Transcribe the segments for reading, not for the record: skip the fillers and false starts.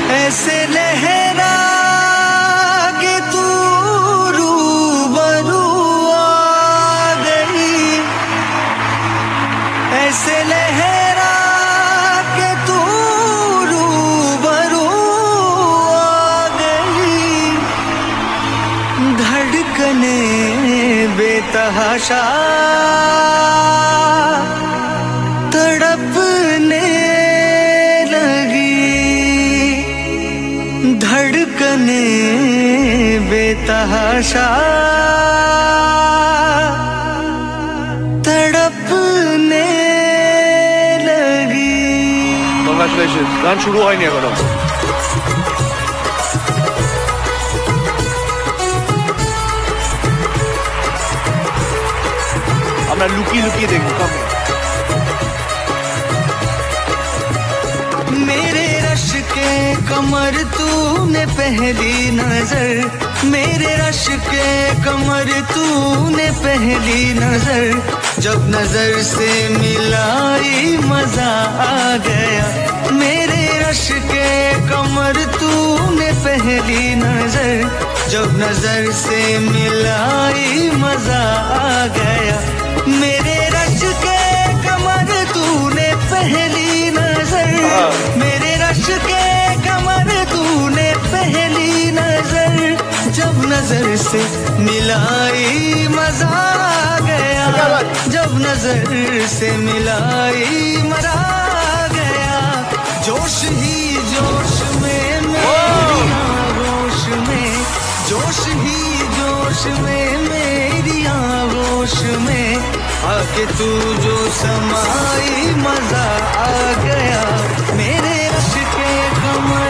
ऐसे लहरा के तू रूबरू आ गई, ऐसे लहरा के तू रूबरू आ गई। धड़कने बेतहाशा तड़पने लगी, धड़कने बेतहाशा तड़पने लगी। Congratulations, গান শুরু হয়নি এখনো। আমরা লুকিয়ে লুকিয়ে দেখবো। मेरे रश के कमर तूने पहली नजर, मेरे रश के कमर तूने पहली नजर, जब नजर से मिलाई मजा आ गया। मेरे रश के कमर तूने पहली नजर, जब नजर से मिलाई मजा आ गया। मेरे रश के कमर तूने पहली नजर, मेरे रश के कमर तूने पहली नजर, जब नजर से मिलाई मजा आ गया। जब नजर से मिलाई मजा आ गया। जोश ही जोश में मेरी आगोश में, जोश ही जोश में मेरी आगोश में, आके तू जो समाई मजा आ गया। मेरे रश के कमर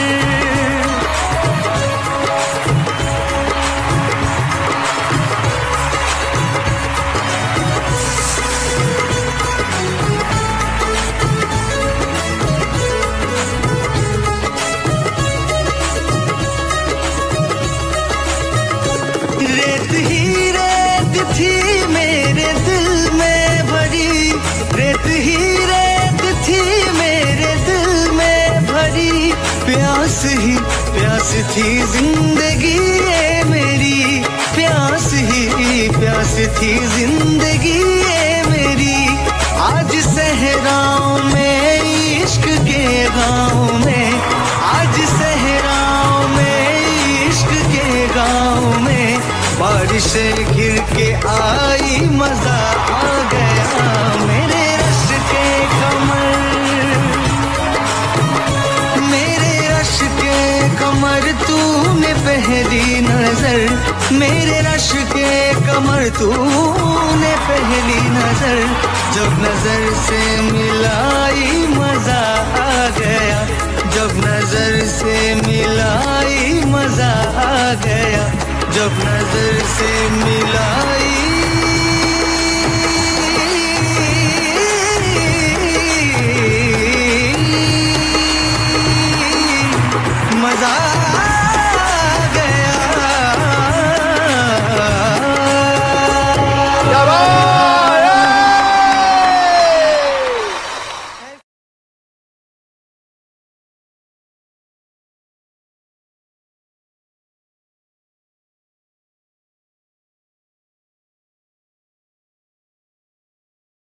रेत ही रेत थी मेरे दिल में भरी, रेत ही रेत थी मेरे दिल में भरी, प्यास ही प्यास थी जिंदगी ये मेरी, प्यास ही प्यास थी जिंदगी ये मेरी। आज सहराओं में इश्क के गाँव में, आज सहराओं में इश्क के गाँव में, बारिशें गिर के आई मजा आ गया। मेरे रश के कमर, मेरे रश के कमर तूने पहली नजर, मेरे रश के कमर तूने पहली नजर, जब नजर से मिलाई मजा आ गया। जब नजर से मिलाई मजा आ गया, जब नजर से मिला